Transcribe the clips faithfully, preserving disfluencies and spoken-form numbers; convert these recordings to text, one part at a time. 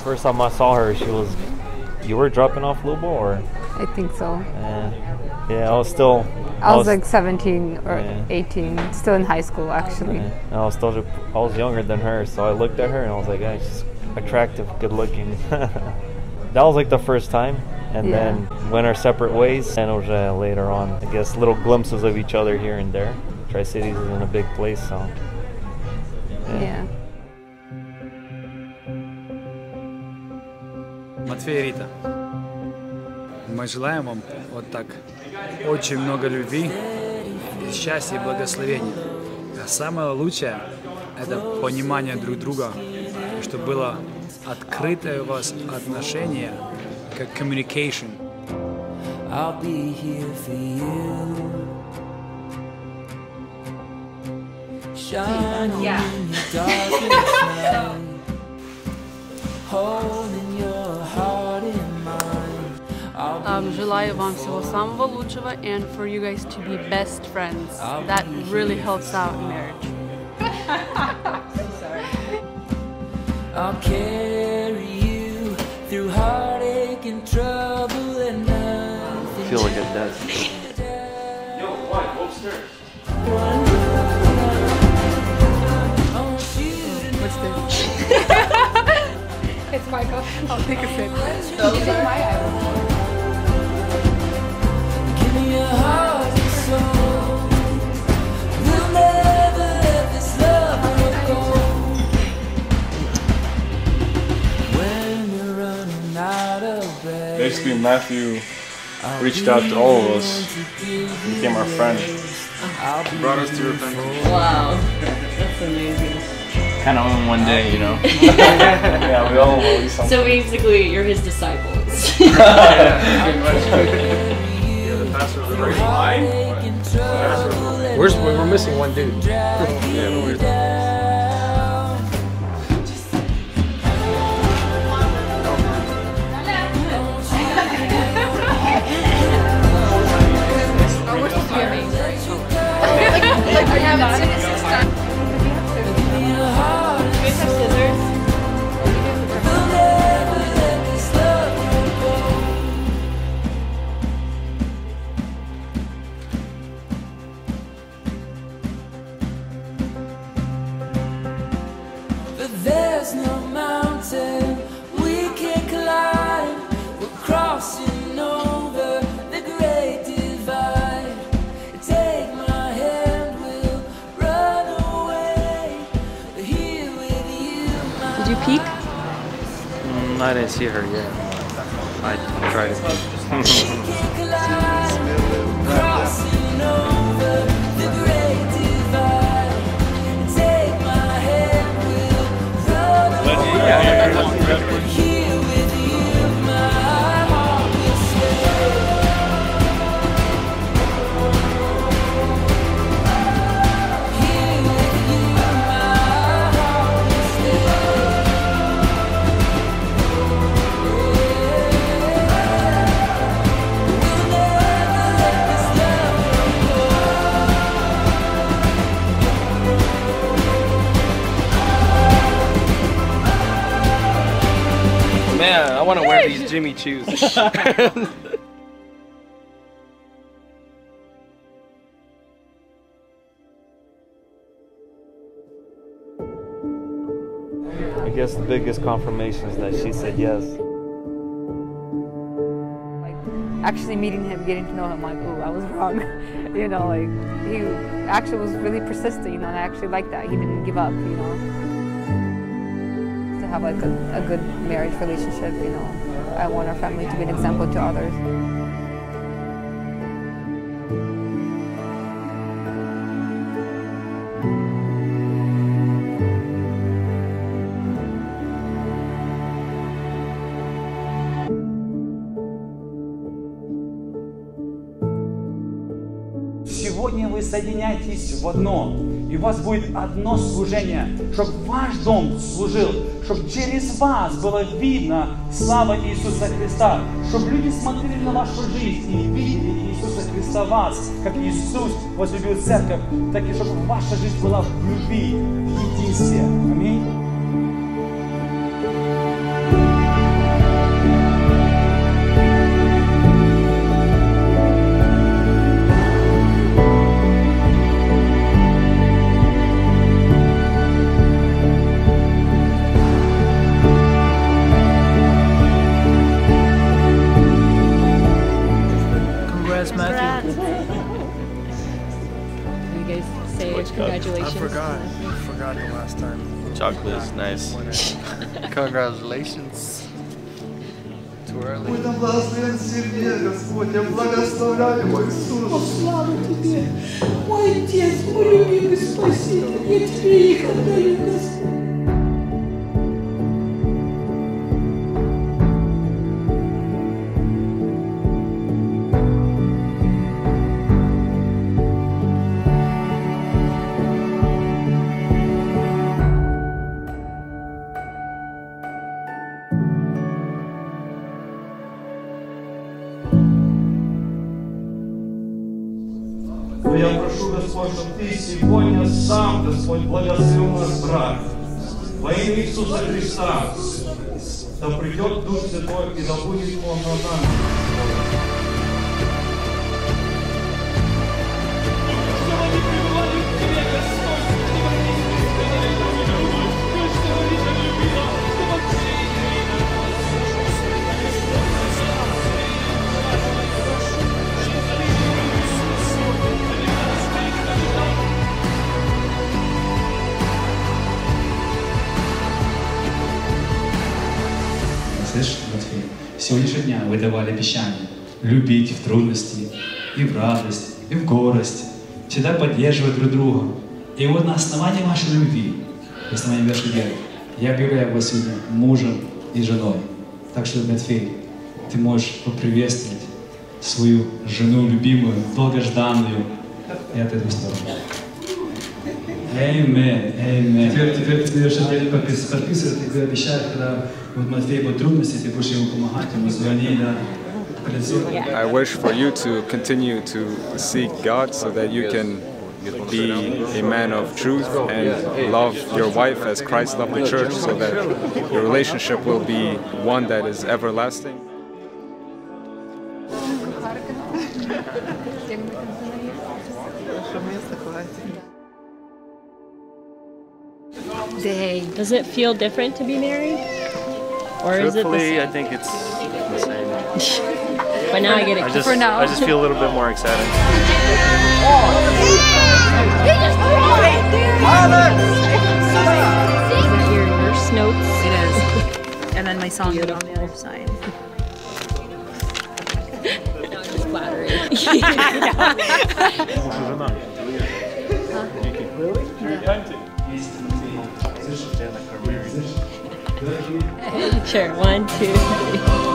First time I saw her, she was. You were dropping off Lubo, or? I think so. Yeah, yeah. I was still. I, I was, was like seventeen or yeah. eighteen, still in high school actually. Yeah. I was still. I was younger than her, so I looked at her and I was like, "Yeah, she's attractive, good looking." That was like the first time, and yeah. then went our separate ways. And uh, later on, I guess little glimpses of each other here and there. Tri-Cities is in a big place, so. Yeah. yeah. Матвей и Рита, мы желаем вам вот так очень много любви, счастья и благословения. А самое лучшее – это понимание друг друга, чтобы было открытое у вас отношение, как communication. I'll be here for you. Shining yeah. in your darkest night, holding your heart in mine. Um, желаю вам всего самого лучшего, and for you guys to be best friends. That really helps out in marriage. I'm sorry. I'll carry you through heartache and trouble and nothing. I feel like it does. Yo, what? Go upstairs. What's this? It's Michael. I'll take a sip. So Did you take my eye? Give me your heart and soul. We'll never let this love go. When we're running out of breath. Basically, Matthew reached out to all of us, became our friend, brought us to repentance. Wow, that's amazing. Kind of on one day, you know. Yeah, we all know something. So basically, you're his disciples. Yeah, the pastor was already lying. We're, we're missing one dude. Yeah, we're Like, I haven't seen it since time. You guys have scissors? But there's no mountain we can climb. We're crossing over the great divide. Take my hand, we'll run away. Here with you, my Did you peek? Mm, I didn't see her yet. I tried to. crossing over the great divide. Take my hand, we'll run away. Here with you, my heart will stay. Here with you, my heart will stay. We'll never let this love go. Man, I want to wear these Jimmy Choos. I guess the biggest confirmation is that she said yes. Like, actually meeting him, getting to know him, like, ooh, I was wrong. You know, like, he actually was really persistent, you know, and I actually like that. He didn't give up, you know. To have like a, a good marriage relationship, you know. I want our family to be an example to others. Сегодня вы соединяетесь в одно, и у вас будет одно служение, чтобы ваш дом служил, чтобы через вас было видно слава Иисуса Христа, чтобы люди смотрели на вашу жизнь и видели Иисуса Христа в вас, как Иисус возлюбил церковь, так и чтобы ваша жизнь была в любви, в единстве. Аминь. Congratulations. I forgot. I forgot the last time. Chocolate is nice. Congratulations. Too early. Будь нам благословен Сергей, Господь, я благословляю его, Иисус. Слава Тебе, мой Отец, мой любимый Спаситель, я Тебе их отдаю, Господь. Но я прошу, Господь, чтобы Ты сегодня сам, Господь, благословил нас, брат. Во имя Иисуса Христа, да придет Дух Святой и да будет Он на нас. Слышишь, Матфей? С сегодняшнего дня вы давали обещание любить в трудности, и в радость, и в горость, всегда поддерживать друг друга. И вот на основании вашей любви, на основании вашей веры, я объявляю вас сегодня мужем и женой. Так что, Матфей, ты можешь поприветствовать свою жену любимую, долгожданную, и от этой стороны. Аминь, аминь. Теперь, теперь ты будешь отдельно подписывать, ты обещаешь, когда вот Матфей будет трудности, ты будешь ему помогать, ему звонить, да. I wish for you to continue to seek God so that you can be a man of truth and love your wife as Christ loved the church, so that your relationship will be one that is everlasting. Dang. Does it feel different to be married? Or is it the Truthfully, same? I think it's the same. But now I get it. I just, For now. I just feel a little bit more excited. Your nurse notes. It is. And then my song is on the other side. No, I'm just flattering. Sure, one, two, three.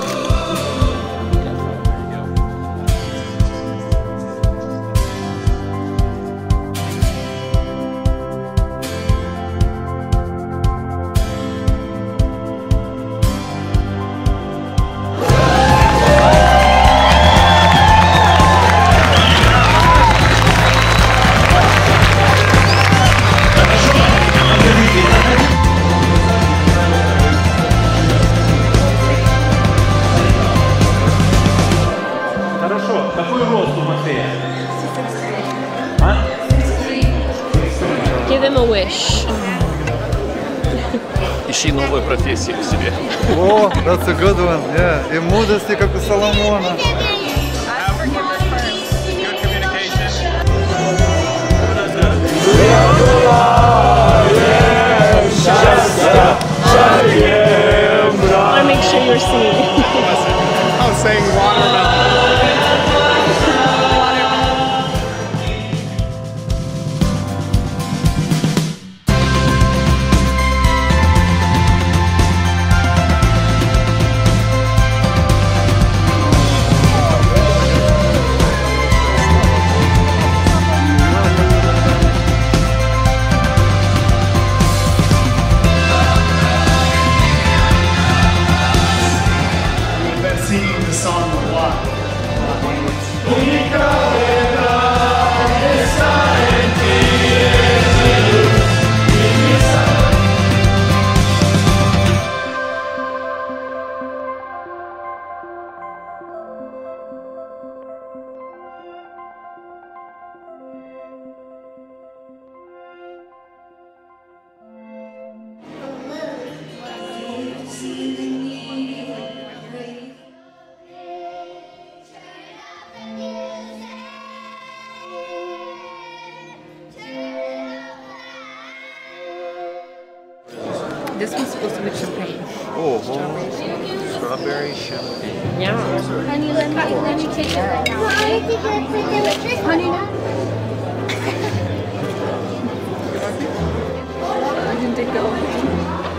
Give him a wish. Ищи новую профессию к себе. О, that's a good one, yeah. И мудрости, как у Соломона. I want to make sure you're singing. I was saying watermelon. This one's supposed to be champagne. Oh, strawberry, strawberry champagne. Yeah. Honey, let me, let me take it right now. I think I put it with this one. I didn't take the whole thing.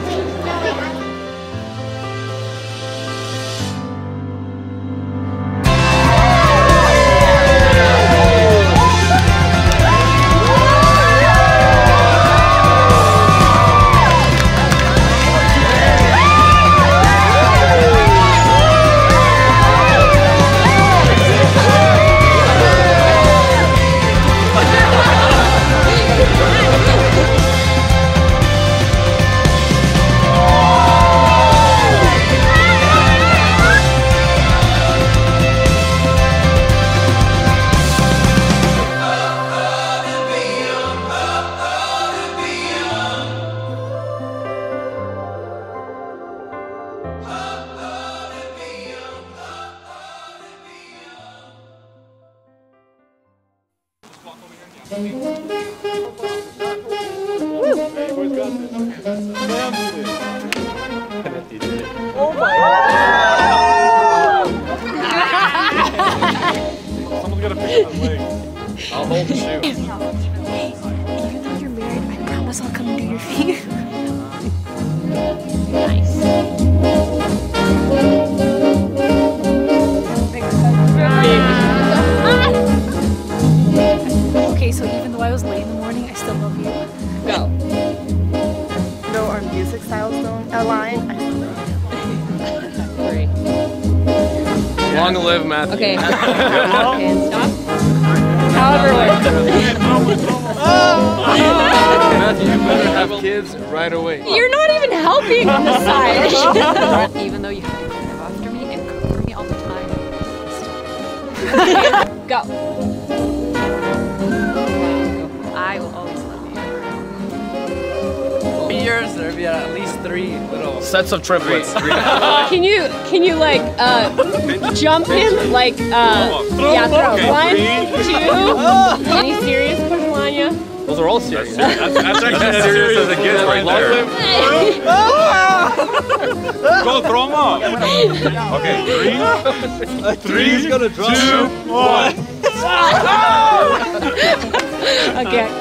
Oh my god! Someone's gotta pick up his leg. I'll hold the shoe. Hey, even though you're married, I promise I'll come and do your feet. Nice. Okay, so even though I was late in the morning, I still love you. Go. Though our music styles don't align, I still love you. Great. Long live Matthew. Okay. And stop. However way. Matthew, you better have kids right away. You're not even helping on the side. Even though you have to clean up after me and cook for me all the time. Okay, go. I will always love you. Years there'll be at least three little sets of triplets. Can you can you like uh jump him like uh yeah throw Okay. one Three. two any serious question Lanya? Those are all serious. That's, that's actually as serious as it gets right there. Go, throw him off. Okay, three. Three's gonna drop. Two, one. Okay.